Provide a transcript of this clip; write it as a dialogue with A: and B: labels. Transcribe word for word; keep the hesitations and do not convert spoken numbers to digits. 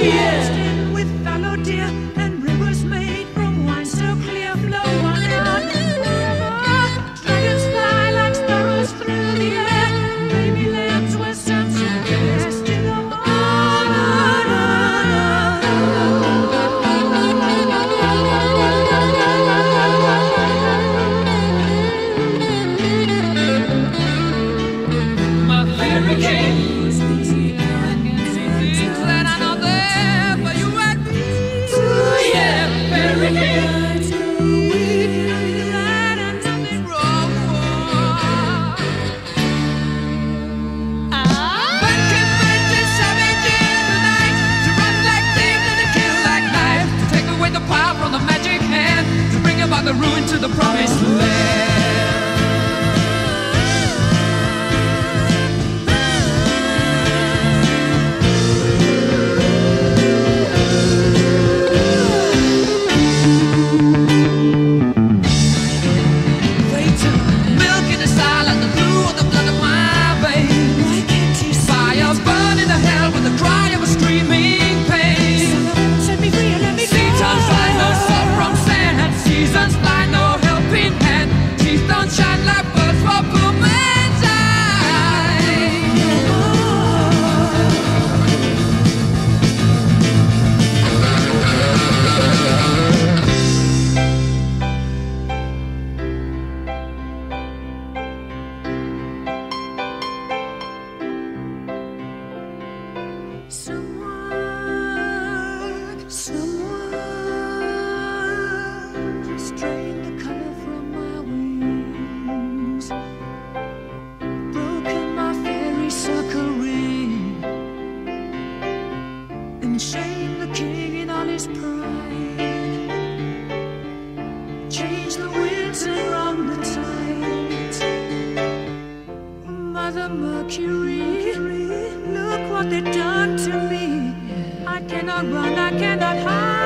A: The ruin to the promised land. Milk in the silence, the blue of the blood of my veins. Why can't you see fire burning the hell with the cry of a screaming pain? Set me free and let me go. Seasons like no sun from sand. Seasons like no helping hand. Teeth don't shine like birds for poor man's eyes. Someone, someone just drained the color from my wings, broken my fairy circle ring, and shamed the king in all his pride. Changed the winds and wrong the tides. Mother Mercury, look what they've done to me. I cannot run, I cannot hide.